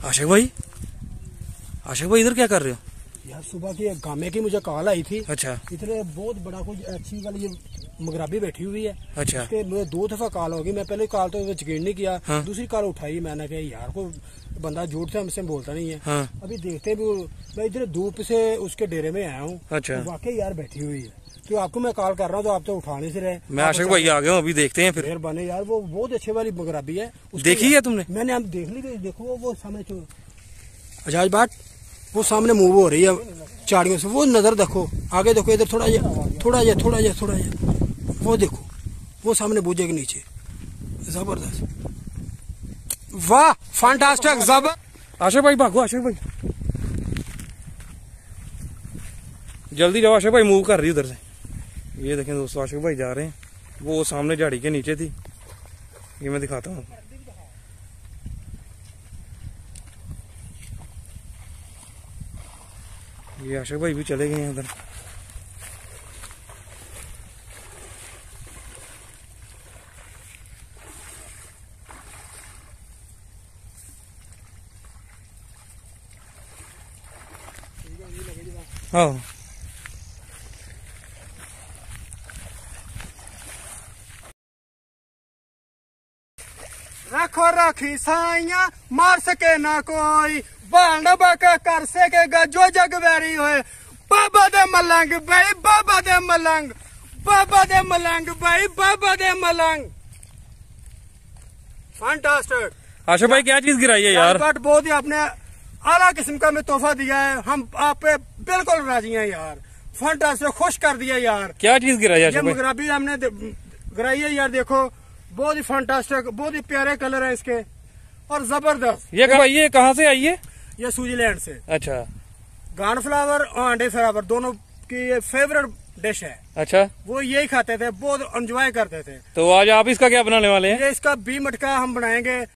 आशिक भाई, आशिक भाई इधर क्या कर रहे हो? यार सुबह की गामे की मुझे कॉल आई थी। अच्छा। इतने बहुत बड़ा कुछ अच्छी वाली ये मगराबी बैठी हुई है। अच्छा। उसके मुझे 2 दफा कॉल होगी। मैं पहले कॉल तो यकीन नहीं किया। हाँ। दूसरी कॉल उठाई, मैंने कहा यार को बंदा झूठ से हमसे बोलता नहीं है। हाँ। अभी देखते भी मैं इधर धूप से उसके डेरे में आया हूँ। अच्छा। वाकई यार बैठी हुई है। तो आपको मैं कॉल कर रहा हूँ तो आप तो उठाने से रहे। मैं आशिक भाई आ गया हूँ, अभी देखते हैं फिर। बने यार वो बहुत अच्छे वाली मगराबी है। देखी है तुमने? मैंने अब देख ली। देखो वो सामने आजाज बाट वो सामने मूव हो रही है चाड़ियों से। वो नजर देखो, आगे देखो, इधर थोड़ा ये वो देखो, वो सामने बूझे के नीचे। जबरदस्त, वाह, फैंटास्टिक, जबरदस्त। आशिक भाई भागो, आशिक भाई जल्दी जाओ। आशिक भाई मूव कर रही है उधर से। ये देखें दोस्तों, आशिक भाई जा रहे हैं। वो सामने झाड़ी के नीचे थी, ये मैं दिखाता हूँ। ये आशिक भाई भी चले गए हैं उधर। हाँ, रखो रखी साइया, मार सके ना कोई, बाल न बाका कर सकेगा जो जग वैरी होए। बाबा दे मलंग भाई, बाबा दे मलंग, बाबा दे मलंग भाई, बाबा दे मलंग। फैंटास्टिक। आशिक भाई क्या चीज गिराई है यार? बट बहुत ही आपने आला किस्म का में तोहफा दिया है। हम आप पे बिल्कुल राजी हैं यार। फैंटास्टिक, खुश कर दिया यार। क्या चीज गिराई है ये आशिक भाई? मगराबी हमने गिराई है यार। देखो बहुत ही फैंटास्टिक, बहुत ही प्यारे कलर है इसके और जबरदस्त। ये कहाँ से आई है? ये स्विट्जरलैंड से। अच्छा। गान फ्लावर और अंडे फ्लावर दोनों की ये फेवरेट डिश है। अच्छा, वो यही खाते थे, बहुत एंजॉय करते थे। तो आज आप इसका क्या बनाने वाले हैं? ये इसका बी मटका हम बनाएंगे।